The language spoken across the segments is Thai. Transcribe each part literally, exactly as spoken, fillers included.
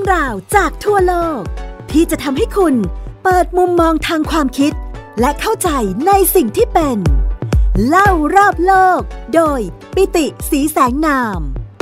รื่องราวจากทั่วโลกที่จะทำให้คุณเปิดมุมมองทางความคิดและเข้าใจในสิ่งที่เป็นเล่ารอบโลกโดยปิติ ศรีแสงนาม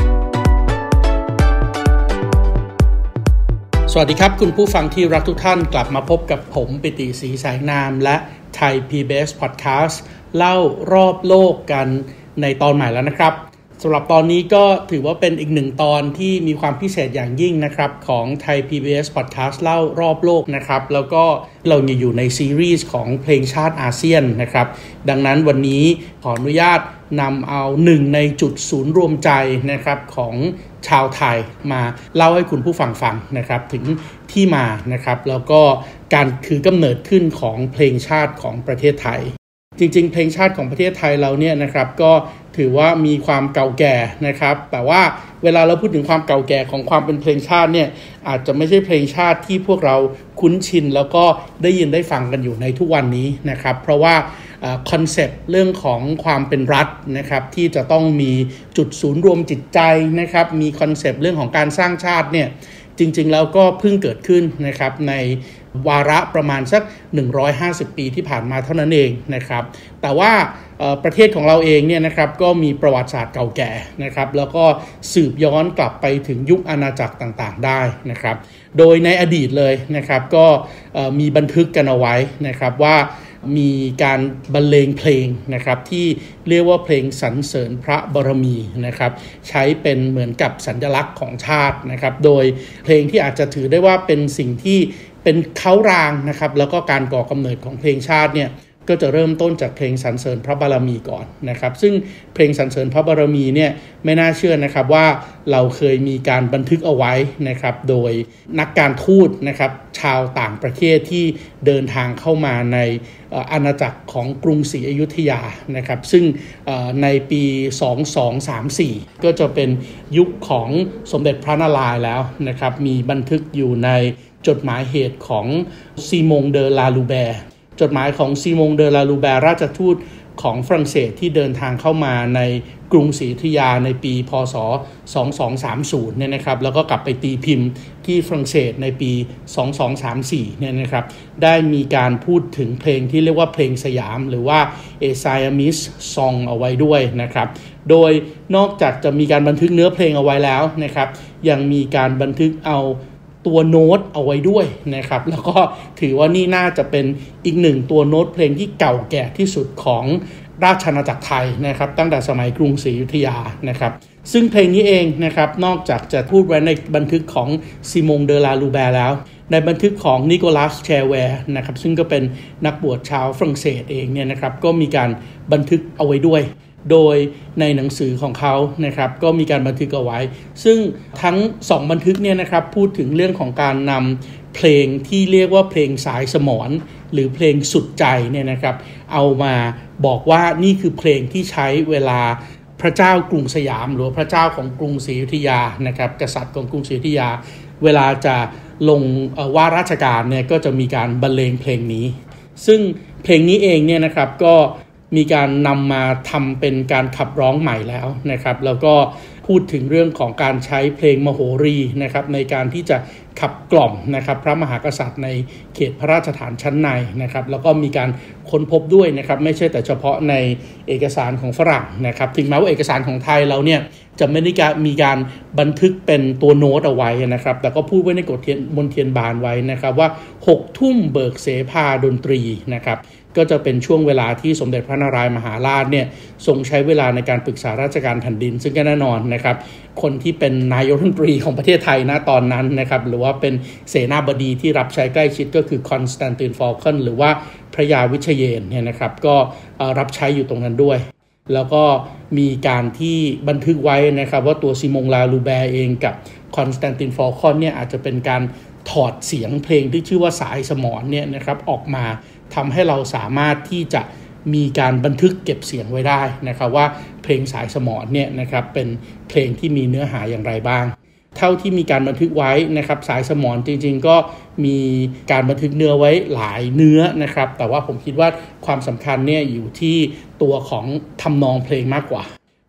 สวัสดีครับคุณผู้ฟังที่รักทุกท่านกลับมาพบกับผมปิติ ศรีแสงนามและไทย พี บี เอส Podcast เล่ารอบโลกกันในตอนใหม่แล้วนะครับสำหรับตอนนี้ก็ถือว่าเป็นอีกหนึ่งตอนที่มีความพิเศษอย่างยิ่งนะครับของไทย พี บี เอส Podcast เล่ารอบโลกนะครับแล้วก็เราอยู่ในซีรีส์ของเพลงชาติอาเซียนนะครับดังนั้นวันนี้ขออนุญาตนำเอาหนึ่งในจุดศูนย์รวมใจนะครับของชาวไทยมาเล่าให้คุณผู้ฟังฟังนะครับถึงที่มานะครับแล้วก็การคือกำเนิดขึ้นของเพลงชาติของประเทศไทยจริงๆเพลงชาติของประเทศไทยเราเนี่ยนะครับก็ถือว่ามีความเก่าแก่นะครับแต่ว่าเวลาเราพูดถึงความเก่าแก่ของความเป็นเพลงชาติเนี่ยอาจจะไม่ใช่เพลงชาติที่พวกเราคุ้นชินแล้วก็ได้ยินได้ฟังกันอยู่ในทุกวันนี้นะครับเพราะว่าคอนเซปต์เรื่องของความเป็นรัฐนะครับที่จะต้องมีจุดศูนย์รวมจิตใจนะครับมีคอนเซปต์เรื่องของการสร้างชาติเนี่ยจริงๆแล้วก็เพิ่งเกิดขึ้นนะครับในวาระประมาณสักหนึ่งร้อยห้าสิบปีที่ผ่านมาเท่านั้นเองนะครับแต่ว่าประเทศของเราเองเนี่ยนะครับก็มีประวัติศาสตร์เก่าแก่นะครับแล้วก็สืบย้อนกลับไปถึงยุคอาณาจักรต่างๆได้นะครับโดยในอดีตเลยนะครับก็มีบันทึกกันเอาไว้นะครับว่ามีการบรรเลงเพลงนะครับที่เรียกว่าเพลงสรรเสริญพระบารมีนะครับใช้เป็นเหมือนกับสัญลักษณ์ของชาตินะครับโดยเพลงที่อาจจะถือได้ว่าเป็นสิ่งที่เป็นเค้ารางนะครับแล้วก็การก่อกำเนิดของเพลงชาติเนี่ยก็จะเริ่มต้นจากเพลงสรรเสริญพระบารมีก่อนนะครับซึ่งเพลงสรรเสริญพระบารมีเนี่ยไม่น่าเชื่อนะครับว่าเราเคยมีการบันทึกเอาไว้นะครับโดยนักการทูตนะครับชาวต่างประเทศที่เดินทางเข้ามาในอาณาจักรของกรุงศรีอยุธยานะครับซึ่งในปีสองพันสองร้อยสามสิบสี่ก็จะเป็นยุคของสมเด็จพระนารายณ์แล้วนะครับมีบันทึกอยู่ในจดหมายเหตุของซีมงเดอลาลูแบร์จดหมายของซีมงเดอลาลูแบร์ราชทูตของฝรั่งเศสที่เดินทางเข้ามาในกรุงศรีอยุธยาในปีพ.ศ. สองพันสองร้อยสามสิบเนี่ยนะครับแล้วก็กลับไปตีพิมพ์ที่ฝรั่งเศสในปีสองพันสองร้อยสามสิบสี่เนี่ยนะครับได้มีการพูดถึงเพลงที่เรียกว่าเพลงสยามหรือว่า A Siamese Song เอาไว้ด้วยนะครับโดยนอกจากจะมีการบันทึกเนื้อเพลงเอาไว้แล้วนะครับยังมีการบันทึกเอาตัวโน้ตเอาไว้ด้วยนะครับแล้วก็ถือว่านี่น่าจะเป็นอีกหนึ่งตัวโน้ตเพลงที่เก่าแก่ที่สุดของราชอาณาจักรไทยนะครับตั้งแต่สมัยกรุงศรีอยุธยานะครับซึ่งเพลงนี้เองนะครับนอกจากจะพูดไว้ในบันทึกของซีมงเดอลาลูแบร์แล้วในบันทึกของนิโคลัสแชร์แวร์นะครับซึ่งก็เป็นนักบวชชาวฝรั่งเศสเองเนี่ยนะครับก็มีการบันทึกเอาไว้ด้วยโดยในหนังสือของเขานะครับก็มีการบันทึกเอาไว้ซึ่งทั้งสองบันทึกเนี่ยนะครับพูดถึงเรื่องของการนำเพลงที่เรียกว่าเพลงสายสมรหรือเพลงสุดใจเนี่ยนะครับเอามาบอกว่านี่คือเพลงที่ใช้เวลาพระเจ้ากรุงสยามหรือพระเจ้าของกรุงศรีอยุธยานะครับกษัตริย์ของกรุงศรีอยุธยาเวลาจะลงว่าราชการเนี่ยก็จะมีการบรรเลงเพลงนี้ซึ่งเพลงนี้เองเนี่ยนะครับก็มีการนำมาทำเป็นการขับร้องใหม่แล้วนะครับแล้วก็พูดถึงเรื่องของการใช้เพลงมโหรีนะครับในการที่จะขับกล่อมนะครับพระมหากษัตริย์ในเขตพระราชฐานชั้นในนะครับแล้วก็มีการค้นพบด้วยนะครับไม่ใช่แต่เฉพาะในเอกสารของฝรั่งนะครับถึงแม้ว่าเอกสารของไทยเราเนี่ยจะไม่ได้มีการบันทึกเป็นตัวโน้ตเอาไว้นะครับแต่ก็พูดไว้ในกฎมนเทียนบานไว้นะครับว่าหกทุ่มเบิกเสภาดนตรีนะครับก็จะเป็นช่วงเวลาที่สมเด็จพระนารายณ์มหาราชเนี่ยทรงใช้เวลาในการปรึกษาราชการแผ่นดินซึ่งก็แน่นอนนะครับคนที่เป็นนายกรัฐมนตรีของประเทศไทยณตอนนั้นนะครับหรือว่าเป็นเสนาบดีที่รับใช้ใกล้ชิดก็คือคอนสแตนตินฟอลคอนหรือว่าพระยาวิเชยนเนี่ยนะครับก็รับใช้อยู่ตรงนั้นด้วยแล้วก็มีการที่บันทึกไว้นะครับว่าตัวซีมงลาลูแบร์เองกับคอนสแตนตินฟอลคอนเนี่ยอาจจะเป็นการถอดเสียงเพลงที่ชื่อว่าสายสมรเนี่ยนะครับออกมาทำให้เราสามารถที่จะมีการบันทึกเก็บเสียงไว้ได้นะครับว่าเพลงสายสมรเนี่ยนะครับเป็นเพลงที่มีเนื้อหาอย่างไรบ้างเท่าที่มีการบันทึกไว้นะครับสายสมรจริงๆก็มีการบันทึกเนื้อไว้หลายเนื้อนะครับแต่ว่าผมคิดว่าความสำคัญเนี่ยอยู่ที่ตัวของทำนองเพลงมากกว่า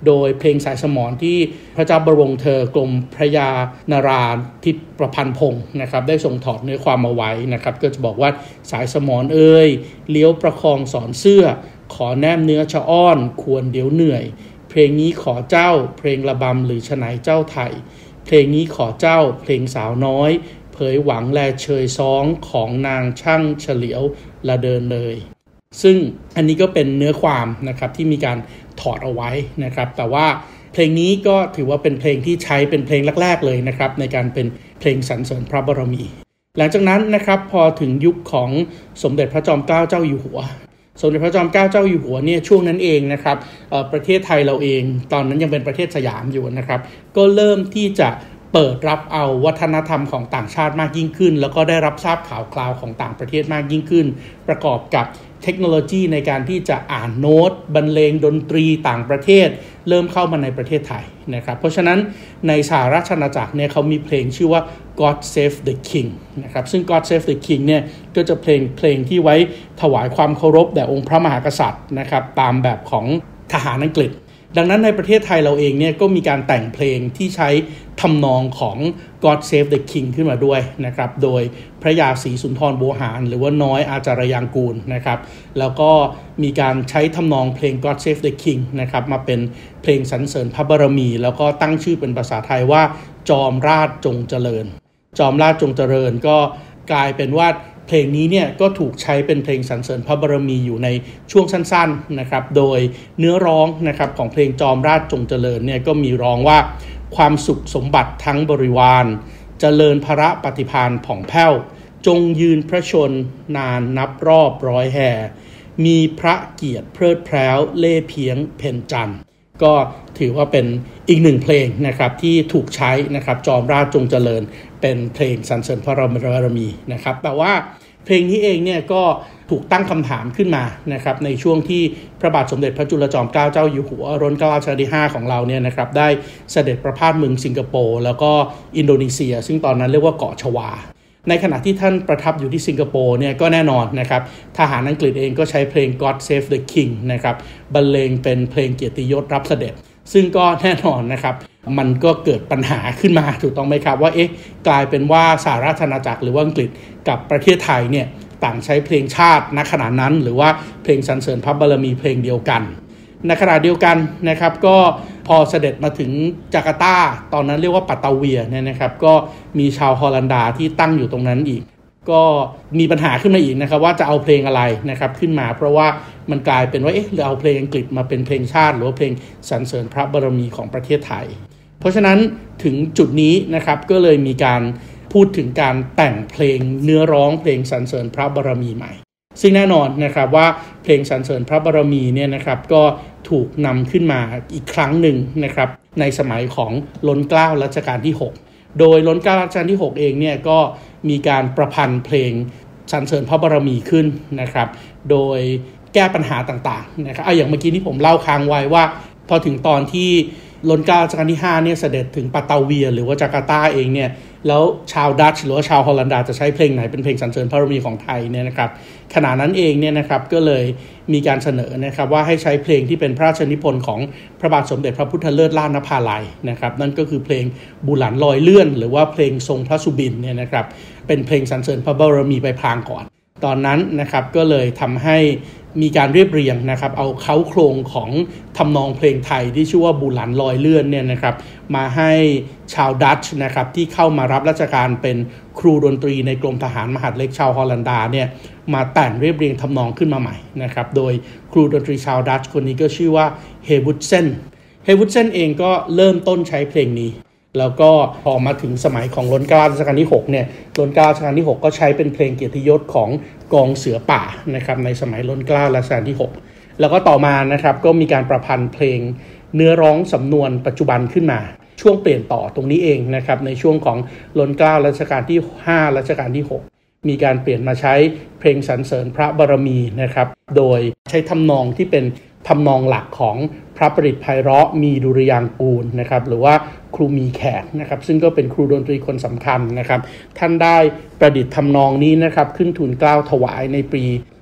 โดยเพลงสายสมรที่พระเจ้าบรมเธอกรมพระยานราธิปประพันธ์พงศ์นะครับได้ทรงถอดเนื้อความมาไว้นะครับก็จะบอกว่าสายสมรเอ่ยเลี้ยวประคองสอนเสื้อขอแนมเนื้อชะอ้อนควรเดี๋ยวเหนื่อยเพลงนี้ขอเจ้าเพลงระบำหรือฉไนเจ้าไทยเพลงนี้ขอเจ้าเพลงสาวน้อยเผยหวังแลเชยซ้องของนางช่างเฉลียวละเดินเลยซึ่งอันนี้ก็เป็นเนื้อความนะครับที่มีการถอดเอาไว้นะครับแต่ว่าเพลงนี้ก็ถือว่าเป็นเพลงที่ใช้เป็นเพลงแรกๆเลยนะครับในการเป็นเพลงสรรเสริญพระบารมีหลังจากนั้นนะครับพอถึงยุคของสมเด็จพระจอมเกล้าเจ้าอยู่หัวสมเด็จพระจอมเกล้าเจ้าอยู่หัวเนี่ยช่วงนั้นเองนะครับประเทศไทยเราเองตอนนั้นยังเป็นประเทศสยามอยู่นะครับก็เริ่มที่จะเปิดรับเอาวัฒนธรรมของต่างชาติมากยิ่งขึ้นแล้วก็ได้รับทราบข่าวคราวของต่างประเทศมากยิ่งขึ้นประกอบกับเทคโนโลยีในการที่จะอ่านโน้ตบรรเลงดนตรีต่างประเทศเริ่มเข้ามาในประเทศไทยนะครับเพราะฉะนั้นในสหราชอาณาจักรเนี่ยเขามีเพลงชื่อว่า God Save the King นะครับซึ่ง God Save the King เนี่ยก็จะเพลงเพลงที่ไว้ถวายความเคารพแด่องค์พระมหากษัตริย์นะครับตามแบบของทหารอังกฤษดังนั้นในประเทศไทยเราเองเนี่ยก็มีการแต่งเพลงที่ใช้ทำนองของ God Save the King ขึ้นมาด้วยนะครับโดยพระยาศรีสุนทรโวหารหรือว่าน้อยอาจารยางกูลนะครับแล้วก็มีการใช้ทำนองเพลง God Save the King นะครับมาเป็นเพลงสรรเสริญพระบารมีแล้วก็ตั้งชื่อเป็นภาษาไทยว่าจอมราชจงเจริญจอมราชจงเจริญก็กลายเป็นว่าเพลงนี้เนี่ยก็ถูกใช้เป็นเพลงสรรเสริญพระบารมีอยู่ในช่วงสั้นๆนะครับโดยเนื้อร้องนะครับของเพลงจอมราชจงเจริญเนี่ยก็มีร้องว่าความสุขสมบัติทั้งบริวารเจริญพระปฏิภาณผ่องแผ้วจงยืนพระชนนานนับรอบร้อยแห่มีพระเกียรติเพลิดเพร้วเล่เพียงเพ็ญจันทร์ก็ถือว่าเป็นอีกหนึ่งเพลงนะครับที่ถูกใช้นะครับจอมราชจงเจริญเป็นเพลงสรรเสริญพระบารมีนะครับแต่ว่าเพลงนี้เองเนี่ยก็ถูกตั้งคำถามขึ้นมานะครับในช่วงที่พระบาทสมเด็จพระจุลจอมเกล้าเจ้าอยู่หัวรัชกาลที่ห้าของเราเนี่ยนะครับได้เสด็จประพาสเมืองสิงคโปร์แล้วก็อินโดนีเซียซึ่งตอนนั้นเรียกว่าเกาะชวาในขณะที่ท่านประทับอยู่ที่สิงคโปร์เนี่ยก็แน่นอนนะครับทหารอังกฤษเองก็ใช้เพลง God Save the King นะครับบรรเลงเป็นเพลงเกียรติยศรับเสด็จซึ่งก็แน่นอนนะครับมันก็เกิดปัญหาขึ้นมาถูกต้องไหมครับว่าเอ๊ะกลายเป็นว่าสหราชอาณาจักรหรือว่าอังกฤษกับประเทศไทยเนี่ยต่างใช้เพลงชาติณขณะนั้นหรือว่าเพลงสรรเสริญพระบารมีเพลงเดียวกันในขณะเดียวกันนะครับก็พอเสด็จมาถึงจาการ์ตาตอนนั้นเรียกว่าปัตตาเวียเนี่ยนะครับก็มีชาวฮอลันดาที่ตั้งอยู่ตรงนั้นอีกก็มีปัญหาขึ้นมาอีกนะครับว่าจะเอาเพลงอะไรนะครับขึ้นมาเพราะว่ามันกลายเป็นว่าเอ๊ะหรือเอาเพลงอังกฤษมาเป็นเพลงชาติหรือว่าเพลงสรรเสริญพระบารมีของประเทศไทยเพราะฉะนั้นถึงจุดนี้นะครับก็เลยมีการพูดถึงการแต่งเพลงเนื้อร้องเพลงสรรเสริญพระบารมีใหม่ซึ่งแน่นอนนะครับว่าเพลงสรรเสริญพระบารมีเนี่ยนะครับก็ถูกนำขึ้นมาอีกครั้งหนึ่งนะครับในสมัยของล้นเกล้ารัชกาลที่หกโดยล้นเกล้ารัชกาลที่หกเองเนี่ยก็มีการประพันธ์เพลงสรรเสริญพระบารมีขึ้นนะครับโดยแก้ปัญหาต่างๆนะครับเอาอย่างเมื่อกี้ที่ผมเล่าค้างไว้ว่าพอถึงตอนที่ล้นเกล้ารัชกาลที่ห้าเนี่ยเสด็จถึงปัตตาเวียหรือว่าจาการ์ตาเองเนี่ยแล้วชาวดัตช์หรือว่าชาวฮอลันดาจะใช้เพลงไหนเป็นเพลงสรรเสริญพระบารมีของไทยเนี่ยนะครับขณะนั้นเองเนี่ยนะครับก็เลยมีการเสนอนะครับว่าให้ใช้เพลงที่เป็นพระราชนิพนธ์ของพระบาทสมเด็จพระพุทธเลิศล่านภาลัยนะครับนั่นก็คือเพลงบุหลันลอยเลื่อนหรือว่าเพลงทรงพระสุบินเนี่ยนะครับเป็นเพลงสรรเสริญพระบารมีไปพลางก่อนตอนนั้นนะครับก็เลยทำให้มีการเรียบเรียงนะครับเอาเค้าโครงของทำนองเพลงไทยที่ชื่อว่าบุหลันลอยเลื่อนเนี่ยนะครับมาให้ชาวดัตช์นะครับที่เข้ามารับราชการเป็นครูดนตรีในกรมทหารมหาดเล็กชาวฮอลันดาเนี่ยมาแต่งเรียบเรียงทำนองขึ้นมาใหม่นะครับโดยครูดนตรีชาวดัตช์คนนี้ก็ชื่อว่าเฮวุดเซนเฮวุดเซนเองก็เริ่มต้นใช้เพลงนี้แล้วก็พอมาถึงสมัยของล้นเกล้ารัชกาลที่หกเนี่ยล้นเกล้ารัชกาลที่หกก็ใช้เป็นเพลงเกียรติยศของกองเสือป่านะครับในสมัยล้นเกล้ารัชกาลที่หกแล้วก็ต่อมานะครับก็มีการประพันธ์เพลงเนื้อร้องสำนวนปัจจุบันขึ้นมาช่วงเปลี่ยนต่อตรงนี้เองนะครับในช่วงของล้นเกล้ารัชกาลที่ห้ารัชกาลที่หกมีการเปลี่ยนมาใช้เพลงสรรเสริญพระบารมีนะครับโดยใช้ทำนองที่เป็นทำนองหลักของพระประดิษฐ์ไพเราะมีดุริยางกูลนะครับหรือว่าครูมีแขกนะครับซึ่งก็เป็นครูดนตรีคนสำคัญนะครับท่านได้ประดิษฐ์ทำนองนี้นะครับขึ้นทูลเกล้าถวายในปี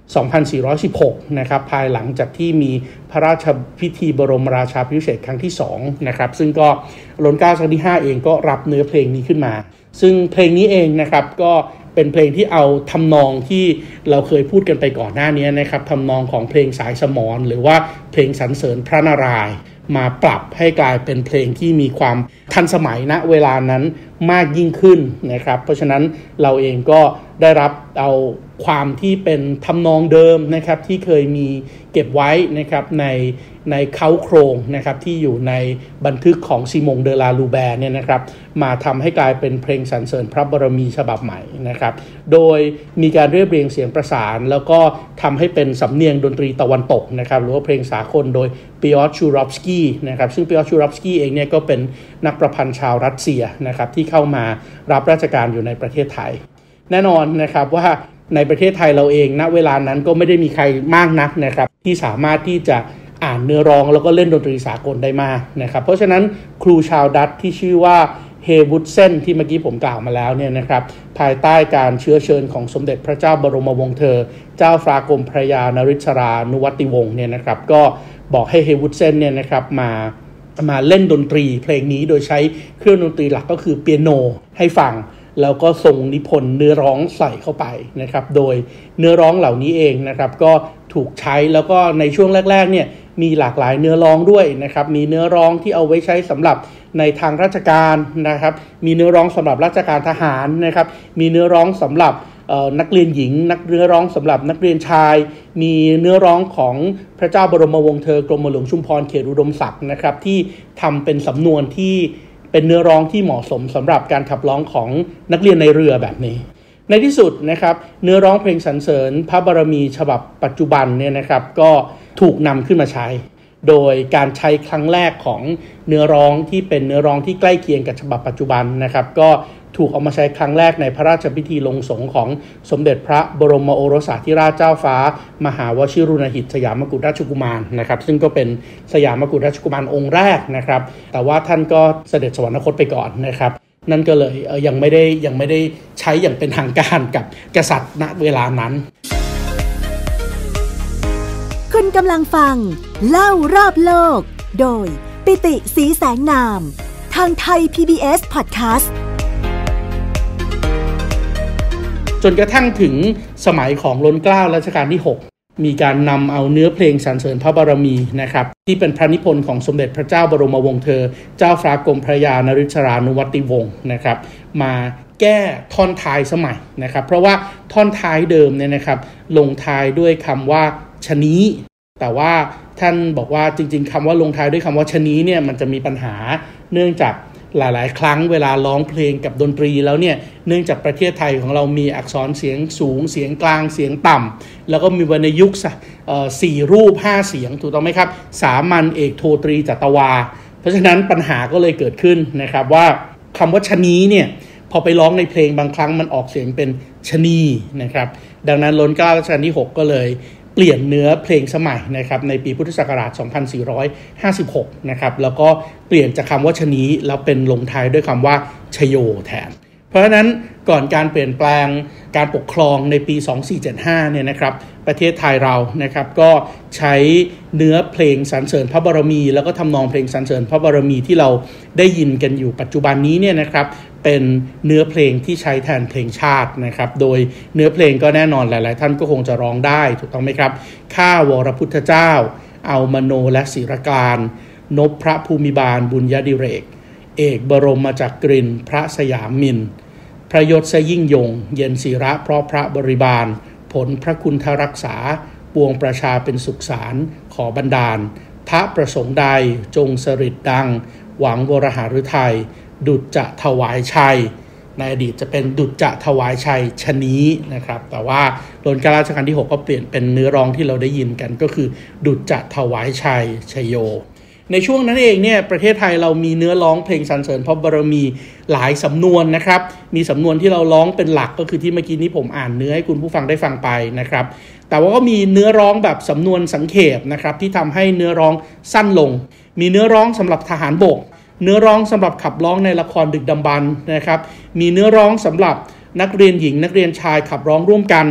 สองพันสี่ร้อยสิบหกนะครับภายหลังจากที่มีพระราชพิธีบรมราชาภิเษกครั้งที่สองนะครับซึ่งก็รัชกาลที่ห้าเองก็รับเนื้อเพลงนี้ขึ้นมาซึ่งเพลงนี้เองนะครับก็เป็นเพลงที่เอาทำนองที่เราเคยพูดกันไปก่อนหน้านี้นะครับทำนองของเพลงสายสมรหรือว่าเพลงสรรเสริญพระนารายณ์มาปรับให้กลายเป็นเพลงที่มีความทันสมัยณเวลานั้นมากยิ่งขึ้นนะครับเพราะฉะนั้นเราเองก็ได้รับเอาความที่เป็นทำนองเดิมนะครับที่เคยมีเก็บไว้นะครับในในเค้าโครงนะครับที่อยู่ในบันทึกของซิมงเดอลาลูแบร์เนี่ยนะครับมาทำให้กลายเป็นเพลงสรรเสริญพระบารมีฉบับใหม่นะครับโดยมีการเรียบเรียงเสียงประสานแล้วก็ทำให้เป็นสำเนียงดนตรีตะวันตกนะครับหรือว่าเพลงสากลโดยปิออตชูรอฟสกี้นะครับซึ่งปิออตชูรอฟสกี้เองเนี่ยก็เป็นนักประพันธ์ชาวรัสเซียนะครับที่เข้ามารับราชการอยู่ในประเทศไทยแน่นอนนะครับว่าในประเทศไทยเราเองณเวลานั้นก็ไม่ได้มีใครมากนักนะครับที่สามารถที่จะอ่านเนื้อร้องแล้วก็เล่นดนตรีสากลได้มากนะครับเพราะฉะนั้นครูชาวดัตช์ที่ชื่อว่าเฮวุดเซนที่เมื่อกี้ผมกล่าวมาแล้วเนี่ยนะครับภายใต้การเชื้อเชิญของสมเด็จพระเจ้าบรมวงศ์เธอเจ้าฟ้ากรมพระยานริศรานุวัติวงศ์เนี่ยนะครับก็บอกให้เฮวุดเซนเนี่ยนะครับมามาเล่นดนตรีเพลงนี้โดยใช้เครื่องดนตรีหลักก็คือเปียโนให้ฟังแล้วก็ทรงนิพนธ์เนื้อร้องใส่เข้าไปนะครับโดยเนื้อร้องเหล่านี้เองนะครับก็ถูกใช้แล้วก็ในช่วงแรกๆเนี่ยมีหลากหลายเนื้อร้องด้วยนะครับมีเนื้อร้องที่เอาไว้ใช้สำหรับในทางราชการนะครับมีเนื้อร้องสำหรับราชการทหารนะครับมีเนื้อร้องสำหรับนักเรียนหญิงนักเนื้อร้องสำหรับนักเรียนชายมีเนื้อร้องของพระเจ้าบรมวงศ์เธอกรมหลวงชุมพรเขตอุดมศักดิ์นะครับที่ทำเป็นสำนวนที่เป็นเนื้อร้องที่เหมาะสมสำหรับการขับร้องของนักเรียนในเรือแบบนี้ในที่สุดนะครับเนื้อร้องเพลงสรรเสริญพระบารมีฉบับปัจจุบันเนี่ยนะครับก็ถูกนำขึ้นมาใช้โดยการใช้ครั้งแรกของเนื้อร้องที่เป็นเนื้อร้องที่ใกล้เคียงกับฉบับปัจจุบันนะครับก็ถูกเอามาใช้ครั้งแรกในพระราชพิธีลงสงฆ์ของสมเด็จพระบรมโอรสาธิราชเจ้าฟ้ามหาวชิรุณหิตสยามกุฎราชกุมารนะครับซึ่งก็เป็นสยามกุฎราชกุมารองค์แรกนะครับแต่ว่าท่านก็เสด็จสวรรคตไปก่อนนะครับนั่นก็เลยเอ่อยังไม่ได้ยังไม่ได้ใช้อย่างเป็นทางการกับกษัตริย์ณเวลานั้นคุณกำลังฟังเล่ารอบโลกโดยปิติศรีแสงนามทางไทย พี บี เอส Podcast จนกระทั่งถึงสมัยของล้นเกล้ารัชกาลที่หกมีการนำเอาเนื้อเพลงสรรเสริญพระบารมีนะครับที่เป็นพระนิพนธ์ของสมเด็จพระเจ้าบรมวงศ์เธอเจ้าฟ้ากรมพระยานริศรานุวัติวงศ์นะครับมาแก้ท่อนท้ายสมัยนะครับเพราะว่าท่อนท้ายเดิมเนี่ยนะครับลงท้ายด้วยคำว่าชะนี้แต่ว่าท่านบอกว่าจริงๆคำว่าลงท้ายด้วยคำว่าชะนี้เนี่ยมันจะมีปัญหาเนื่องจากหลายๆครั้งเวลาร้องเพลงกับดนตรีแล้วเนี่ยเนื่องจากประเทศไทยของเรามีอักษรเสียงสูงเสียงกลางเสียงต่ำแล้วก็มีวรรณยุกต์สี่รูปห้าเสียงถูกต้องไหมครับสามัญเอกโทตรีจัตวาเพราะฉะนั้นปัญหาก็เลยเกิดขึ้นนะครับว่าคำว่าชะนี้เนี่ยพอไปร้องในเพลงบางครั้งมันออกเสียงเป็นชะนีนะครับดังนั้นล้นเกล้ารัชกาลที่หกก็เลยเปลี่ยนเนื้อเพลงสมัยนะครับในปีพุทธศักราชสองพันสี่ร้อยห้าสิบหกนะครับแล้วก็เปลี่ยนจากคำว่าชะนี้แล้วเป็นลงท้ายด้วยคำว่าชโยแทนเพราะฉะนั้นก่อนการเปลี่ยนแปลงการปกครองในปีสองพันสี่ร้อยเจ็ดสิบห้าเนี่ยนะครับประเทศไทยเรานะครับก็ใช้เนื้อเพลงสรรเสริญพระบารมีแล้วก็ทำนองเพลงสรรเสริญพระบารมีที่เราได้ยินกันอยู่ปัจจุบันนี้เนี่ยนะครับเป็นเนื้อเพลงที่ใช้แทนเพลงชาตินะครับโดยเนื้อเพลงก็แน่นอนหลายๆท่านก็คงจะร้องได้ถูกต้องไหมครับข้าวรพุทธเจ้าเอามโนและศิรการนพพระภูมิบาลบุญญดิเรกเอกบรมจักรินทร์พระสยามมินพระยศยิ่งยงเย็นศิระเพราะพระบริบาลผลพระคุณทรักษาปวงประชาเป็นสุขสารขอบันดาลพระประสงค์ใดจงสฤทธิ์ดังหวังวรหฤทัยดุจจะถวายชัยในอดีตจะเป็นดุจจะถวายชัยชะนี้นะครับแต่ว่ารัชกาลรัชกาลที่หกก็เปลี่ยนเป็นเนื้อร้องที่เราได้ยินกันก็คือดุจจะถวายชัยชโยในช่วงนั้นเองเนี่ยประเทศไทยเรามีเนื้อร้องเพลงสรรเสริญพระบารมีหลายสำนวนนะครับมีสำนวนที่เราร้องเป็นหลักก็คือที่เมื่อกี้นี้ผมอ่านเนื้อให้คุณผู้ฟังได้ฟังไปนะครับแต่ว่าก็มีเนื้อร้องแบบสำนวนสังเขปนะครับที่ทำให้เนื้อร้องสั้นลงมีเนื้อร้องสำหรับทหารบกเนื้อร้องสำหรับขับร้องในละครดึกดำบรรพ์นะครับมีเนื้อร้องสำหรับนักเรียนหญิงนักเรียนชายขับร้องร่วมกัน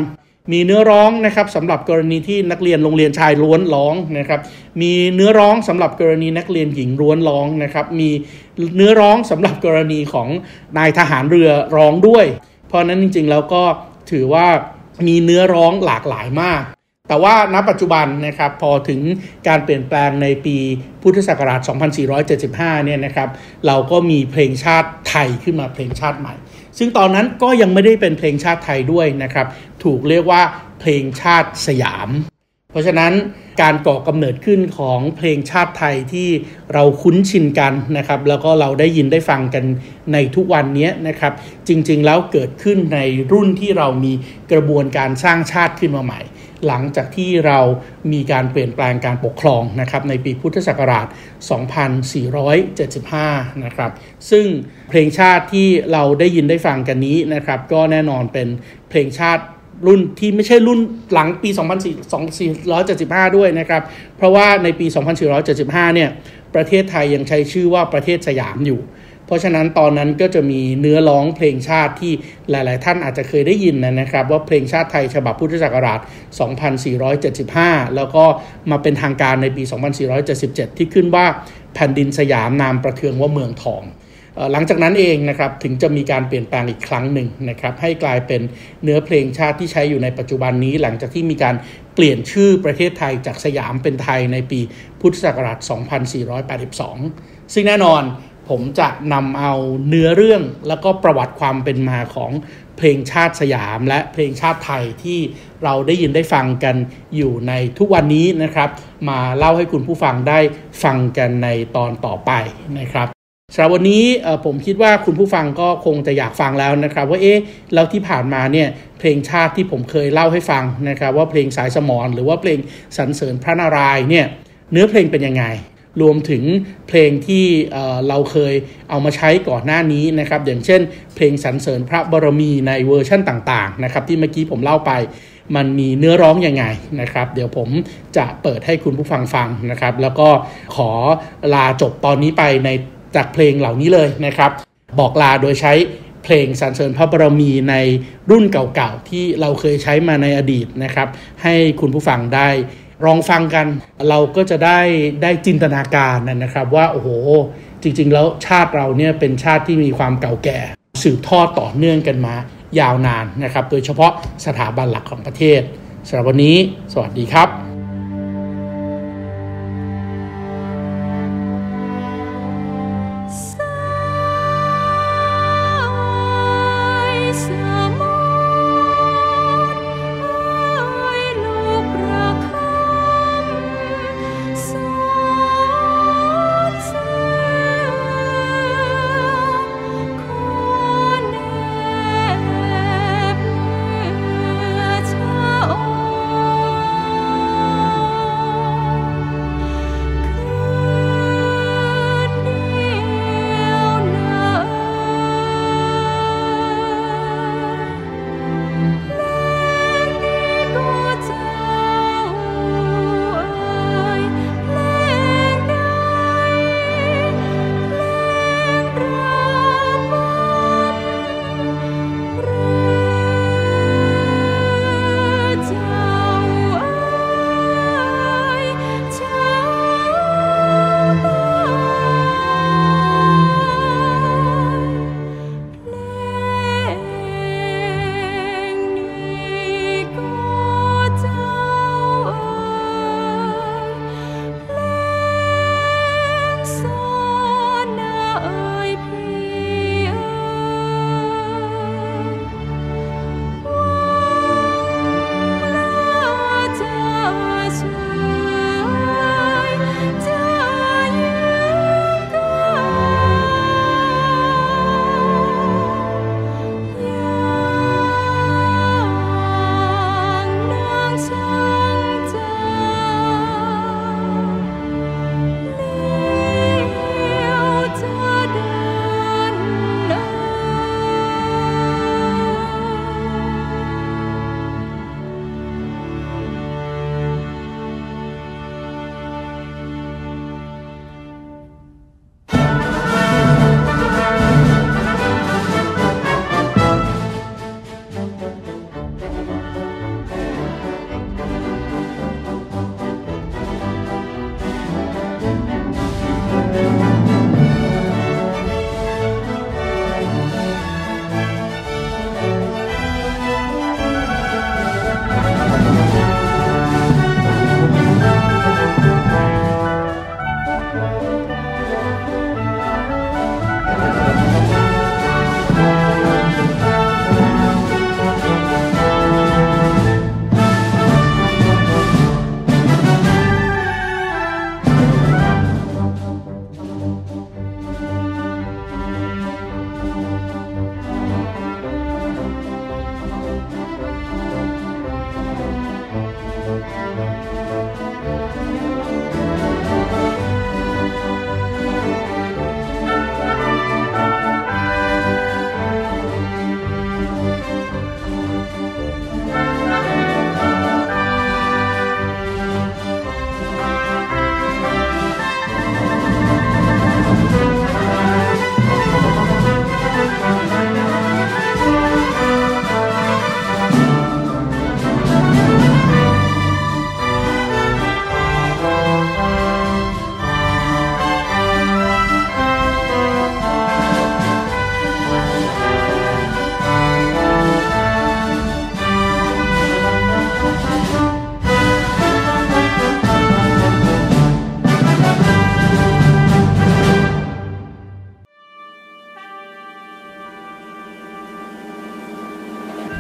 มีเนื้อร้องนะครับสำหรับกรณีที่นักเรียนโรงเรียนชายล้วนร้องนะครับมีเนื้อร้องสำหรับกรณีนักเรียนหญิงล้วนร้องนะครับมีเนื้อร้องสำหรับกรณีของนายทหารเรือร้องด้วยเพราะนั้นจริงๆแล้วก็ถือว่ามีเนื้อร้องหลากหลายมากแต่ว่าณปัจจุบันนะครับพอถึงการเปลี่ยนแปลงในปีพุทธศักราชสองพันสี่ร้อยเจ็ดสิบห้าเนี่ยนะครับเราก็มีเพลงชาติไทยขึ้นมาเพลงชาติใหม่ซึ่งตอนนั้นก็ยังไม่ได้เป็นเพลงชาติไทยด้วยนะครับถูกเรียกว่าเพลงชาติสยามเพราะฉะนั้นการก่อกำเนิดขึ้นของเพลงชาติไทยที่เราคุ้นชินกันนะครับแล้วก็เราได้ยินได้ฟังกันในทุกวันนี้นะครับจริงๆแล้วเกิดขึ้นในรุ่นที่เรามีกระบวนการสร้างชาติขึ้นมาใหม่หลังจากที่เรามีการเปลี่ยนแปลงการปกครองนะครับในปีพุทธศักราชสองพันสี่ร้อยเจ็ดสิบห้านะครับซึ่งเพลงชาติที่เราได้ยินได้ฟังกันนี้นะครับก็แน่นอนเป็นเพลงชาติรุ่นที่ไม่ใช่รุ่นหลังปีสองพันสี่ร้อยเจ็ดสิบห้าด้วยนะครับเพราะว่าในปีสองพันสี่ร้อยเจ็ดสิบห้าเนี่ยประเทศไทยยังใช้ชื่อว่าประเทศสยามอยู่เพราะฉะนั้นตอนนั้นก็จะมีเนื้อร้องเพลงชาติที่หลายๆท่านอาจจะเคยได้ยินนะครับว่าเพลงชาติไทยฉบับพุทธศักราชสองพันสี่ร้อยเจ็ดสิบห้าแล้วก็มาเป็นทางการในปีสองพันสี่ร้อยเจ็ดสิบเจ็ดที่ขึ้นว่าแผ่นดินสยามนามประเทืองว่าเมืองทองหลังจากนั้นเองนะครับถึงจะมีการเปลี่ยนแปลงอีกครั้งหนึ่งนะครับให้กลายเป็นเนื้อเพลงชาติที่ใช้อยู่ในปัจจุบันนี้หลังจากที่มีการเปลี่ยนชื่อประเทศไทยจากสยามเป็นไทยในปีพุทธศักราชสองพันสี่ร้อยแปดสิบสองซึ่งแน่นอนผมจะนำเอาเนื้อเรื่องแล้วก็ประวัติความเป็นมาของเพลงชาติสยามและเพลงชาติไทยที่เราได้ยินได้ฟังกันอยู่ในทุกวันนี้นะครับมาเล่าให้คุณผู้ฟังได้ฟังกันในตอนต่อไปนะครับสำหรับวันนี้ผมคิดว่าคุณผู้ฟังก็คงจะอยากฟังแล้วนะครับว่าเอ๊ะแล้วที่ผ่านมาเนี่ยเพลงชาติที่ผมเคยเล่าให้ฟังนะครับว่าเพลงสายสมรหรือว่าเพลงสรรเสริญพระนารายณ์เนี่ยเนื้อเพลงเป็นยังไงรวมถึงเพลงที่เอ่อเราเคยเอามาใช้ก่อนหน้านี้นะครับอย่างเช่นเพลงสรรเสริญพระบารมีในเวอร์ชั่นต่างๆนะครับที่เมื่อกี้ผมเล่าไปมันมีเนื้อร้องยังไงนะครับเดี๋ยวผมจะเปิดให้คุณผู้ฟังฟังนะครับแล้วก็ขอลาจบตอนนี้ไปในจากเพลงเหล่านี้เลยนะครับบอกลาโดยใช้เพลงสรรเสริญพระบารมีในรุ่นเก่าๆที่เราเคยใช้มาในอดีตนะครับให้คุณผู้ฟังได้ลองฟังกันเราก็จะได้ได้จินตนาการนะครับว่าโอ้โหจริงๆแล้วชาติเราเนี่ยเป็นชาติที่มีความเก่าแก่สืบทอดต่อเนื่องกันมายาวนานนะครับโดยเฉพาะสถาบันหลักของประเทศสำหรับวันนี้สวัสดีครับ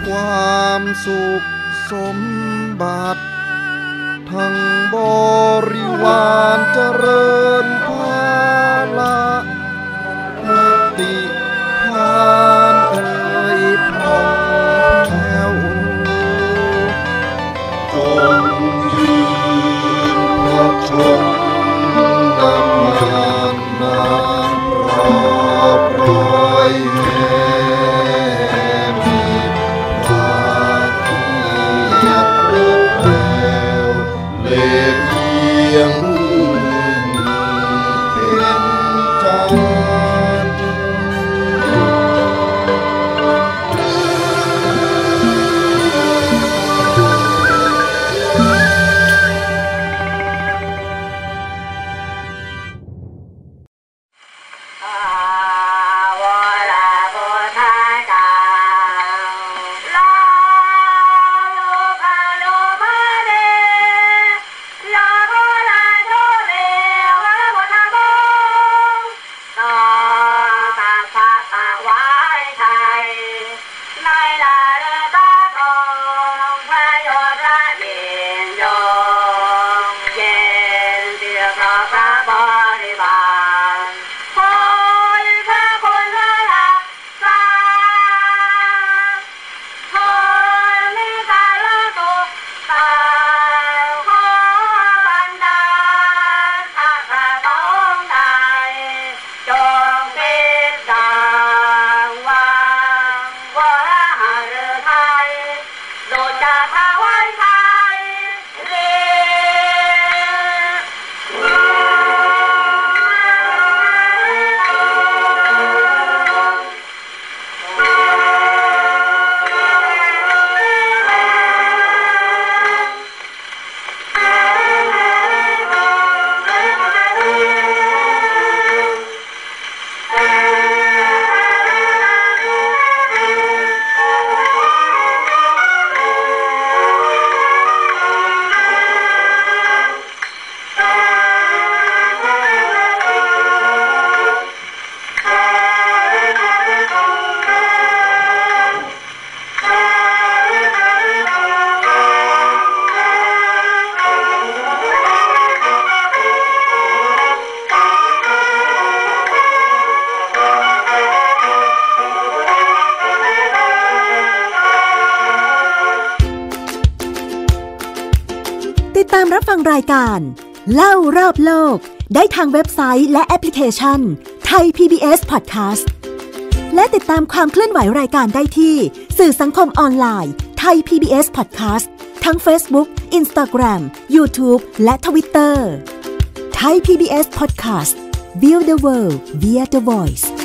ความสุขสมบัติทั้งบริวารเจริญพาละปฏิภาณเอ่ยผ่องแผ้วจงยืนพระชนดำนานนานรอบร้อยแห่มีพาเกียรติเลิศแล้วเล่ห์เพียงเป็นจานติดตามรับฟังรายการเล่ารอบโลกได้ทางเว็บไซต์และแอปพลิเคชัน Thai พี บี เอส Podcast และติดตามความเคลื่อนไหวรายการได้ที่สื่อสังคมออนไลน์ Thai พี บี เอส Podcast ทั้ง Facebook, Instagram, YouTube และ Twitter Thai พี บี เอส Podcast View the World via the Voice